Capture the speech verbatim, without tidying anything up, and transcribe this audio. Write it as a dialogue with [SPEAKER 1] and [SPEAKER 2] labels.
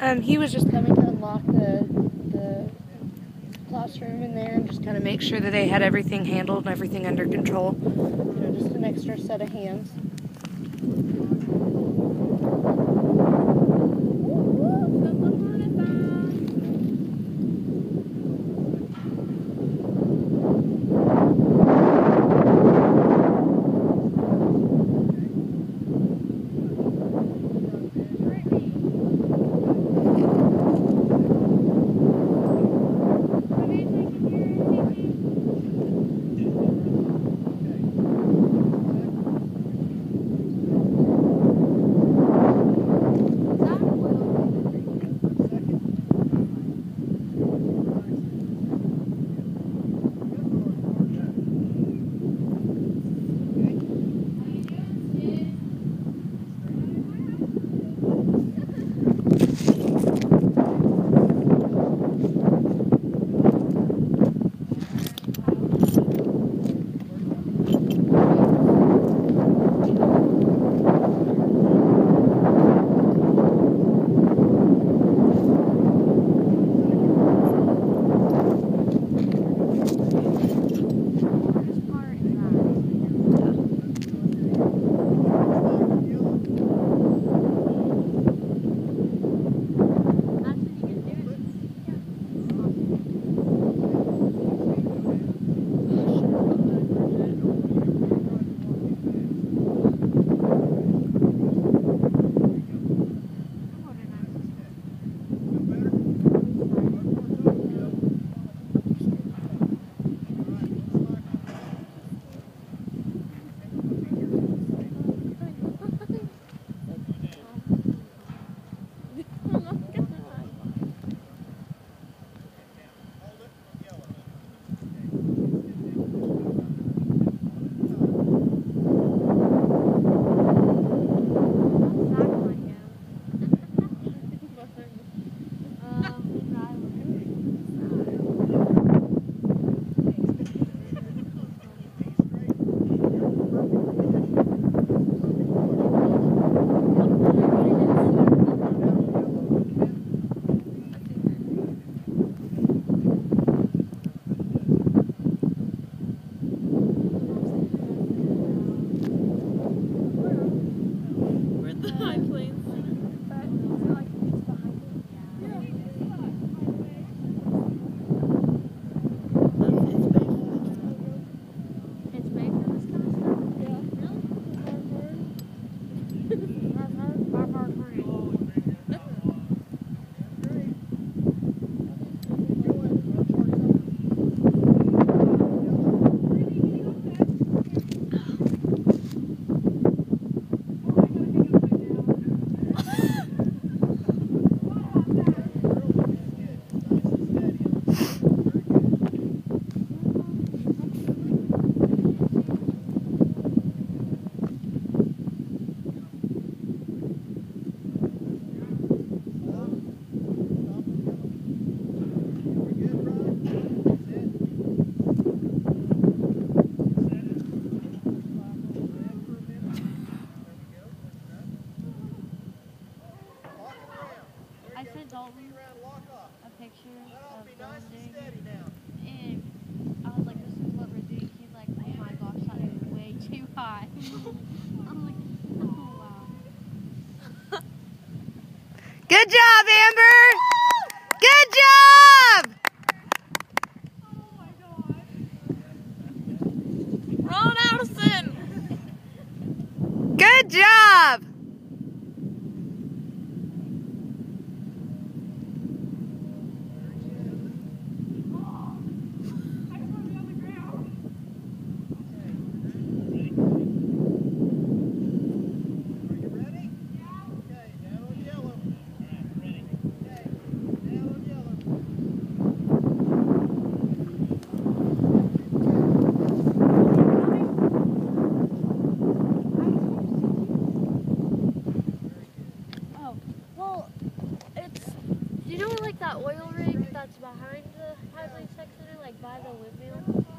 [SPEAKER 1] Um, he was just coming to unlock the, the classroom in there and just kind of make sure that they had everything handled and everything under control. You know, just an extra set of hands.
[SPEAKER 2] A picture of Sunday, and I was like, "This is what we're doing." He's like, "Oh my gosh, that is way too high." I'm like, "Oh wow."
[SPEAKER 1] Good job, Amber. Good job.
[SPEAKER 2] Oh my god. Ron Addison.
[SPEAKER 1] Good job.
[SPEAKER 2] You know, like that oil rig that's behind the Highway Tech Center, like by the windmill?